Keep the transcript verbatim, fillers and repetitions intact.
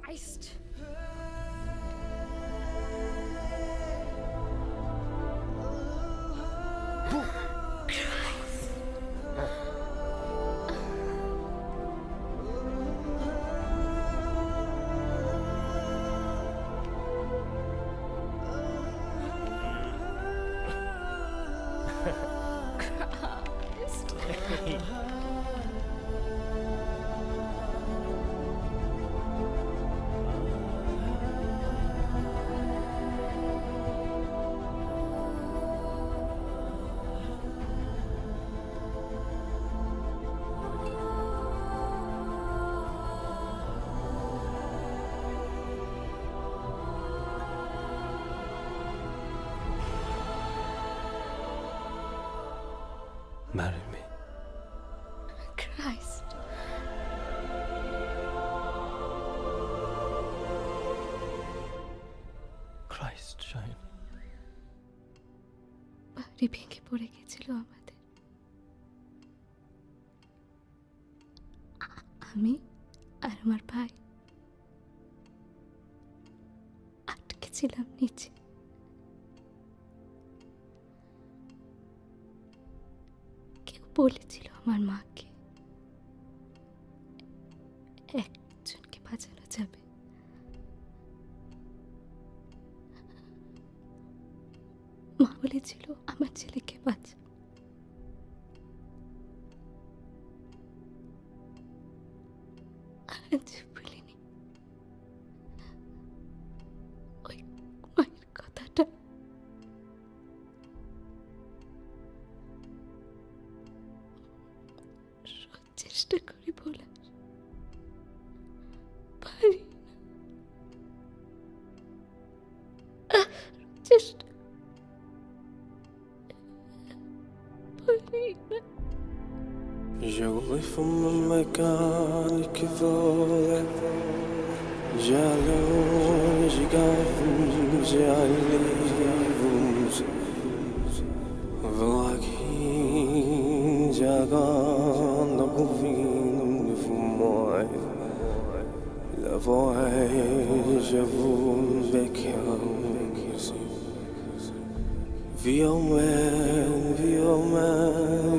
Christ. Marry me. Christ. Christ, Shine. বাড়ি ভেঙে পড়ে গেছিল আমাদের। আমি আর আমার ভাই আটকে ছিলাম নিচে। কেউ বলেছিল আমার মাকে একজনকে বাঁচানো যাবে। মা বলেছিল আমার ছেলেকে বাঁচা। আজ বলিনি ওই মায়ের কথাটা। চেষ্টা করি বলার, পারি না। চেষ্টা جوف من مكانك ذولا جعلو جقافم جعلي ذوز ذلاكين جاقان نقفين فماي لفاي جفون بكيان في يومين في يومين